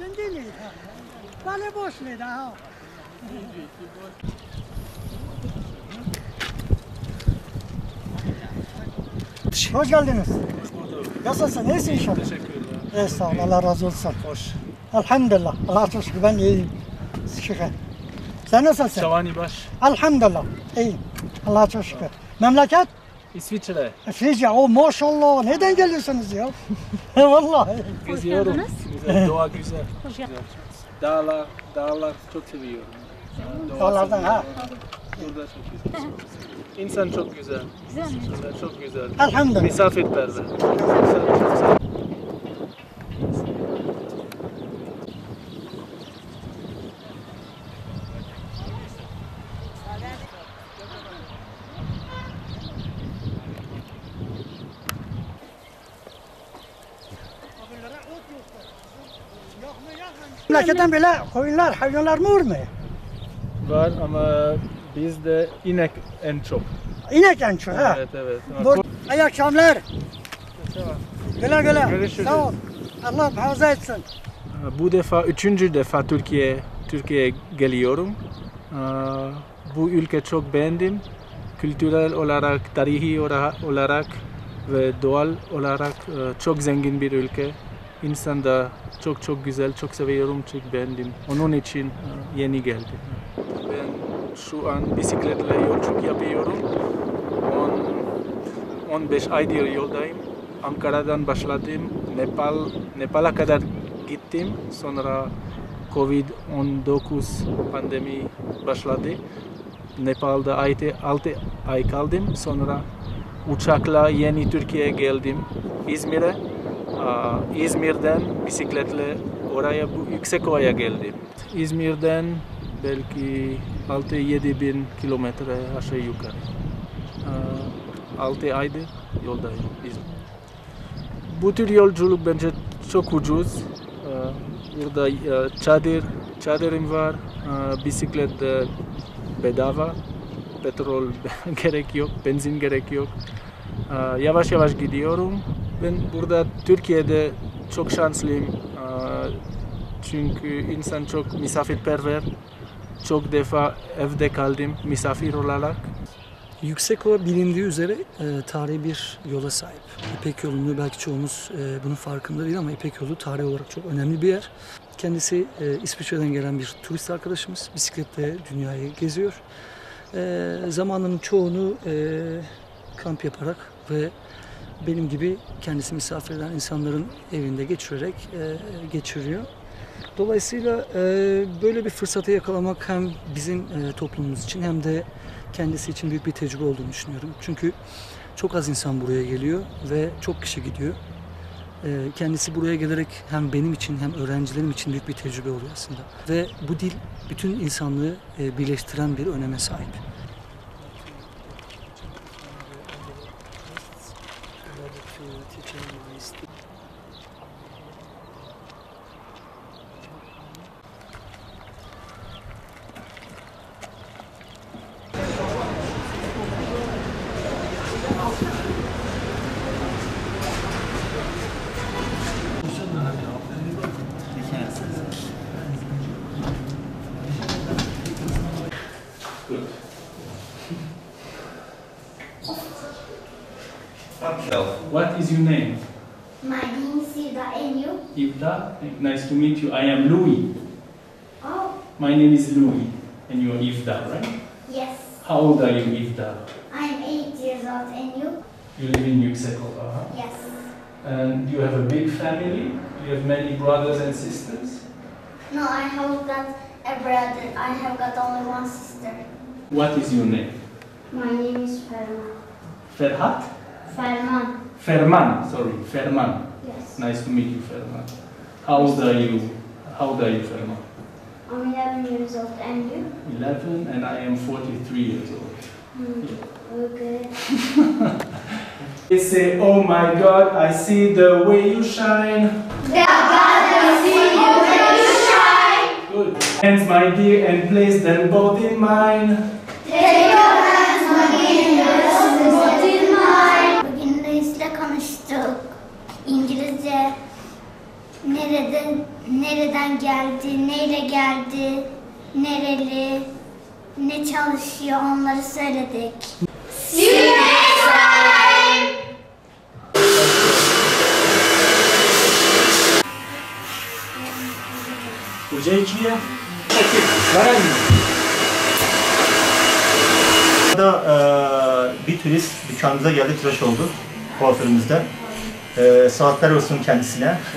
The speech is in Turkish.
Değil. Bana boş ver ha. Hoş geldiniz. Nasılsın? İyisin inşallah. Teşekkürler. Sağ ol. Allah razı olsun. Hoş. Elhamdülillah. Allah'a çok şükür. Ben iyiyim. Şükür. Sen nasılsın? Şavani Baş. Elhamdülillah. İyiyim. Allah'a çok şükür. Memleket? İsviçre. Fiji. O maşallah. Neden geliyorsunuz ya? Vallahi. Geziyorum. Güzel, doğa güzel. Güzel. Dağlar çok seviyorum. Dağlardan ha. Burada çok güzel. İnsan çok güzel. Güzel, çok güzel. Elhamdülillah. Misafirperver. Memleketten böyle koyunlar, hayvanlar mı vurmuyor? Var ama bizde inek en çok. İnek en çok ha. Evet, evet. İyi akşamlar. Güle güle. Görüşürüz. Sağ ol. Allah muhafaza etsin. Bu defa üçüncü defa Türkiye'ye geliyorum. Bu ülke çok beğendim. Kültürel olarak, tarihi olarak ve doğal olarak çok zengin bir ülke. İnsan da çok güzel, çok seviyorum, çok beğendim. Onun için yeni geldim. Ben şu an bisikletle yolculuk yapıyorum. 15 aydır yoldayım. Ankara'dan başladım. Nepal'a kadar gittim. Sonra Covid-19 pandemi başladı. Nepal'da 6 ay kaldım. Sonra uçakla yeni Türkiye'ye geldim. İzmir'e. İzmir'den bisikletle oraya Yüksekova'ya geldim. İzmir'den belki 6-7 bin kilometre aşağı yukarı. 6 aydır yoldayım. Bu tür yolculuk bence çok ucuz. Burada çadırım var, bisiklet bedava, petrol gerek yok, benzin gerek yok. Yavaş yavaş gidiyorum. Ben burada Türkiye'de çok şanslıyım. Çünkü insan çok misafirperver. Çok defa evde kaldım misafir olarak. Yüksekova bilindiği üzere tarihi bir yola sahip. İpek yolunu belki çoğumuz bunun farkında değil ama İpek yolu tarih olarak çok önemli bir yer. Kendisi İsviçre'den gelen bir turist arkadaşımız. Bisikletle dünyayı geziyor. Zamanının çoğunu kamp yaparak ve benim gibi kendisi misafir eden insanların evinde geçiriyor. Dolayısıyla böyle bir fırsatı yakalamak hem bizim toplumumuz için hem de kendisi için büyük bir tecrübe olduğunu düşünüyorum. Çünkü çok az insan buraya geliyor ve çok kişi gidiyor. Kendisi buraya gelerek hem benim için hem öğrencilerim için büyük bir tecrübe oluyor aslında. Ve bu dil bütün insanlığı birleştiren bir öneme sahip. What is your name? My name is Ida, and you? Ivda. Nice to meet you. I am Louis. Oh, My name is Louis, and you are Ivda, right? yes. How old are you, Ivda? I'm 8 years old, and you? You live in Yüksekova, huh? Yes. And you have a big family? You have many brothers and sisters? No, I have got a brother. I have got only one sister. What is your name? My name is Ferman. Ferhat? Ferman. Ferman, sorry, Ferman. Yes. Nice to meet you, Ferman. How old are you? Ferman? I'm 11 years old, and you? 11, and I am 43 years old. Okay. They say, oh my God, I see the way you shine. Good. Hands, my dear, and place them both in mine. Bugün reisle konuştuk. İngilizce nerede nereden geldi, neyle geldi, nereli, ne çalışıyor onları söyledik. See you next time! Hoca ikiye. Burada bir turist dükkanımıza geldi, tıraş oldu kuaförümüzden. Saatler olsun kendisine.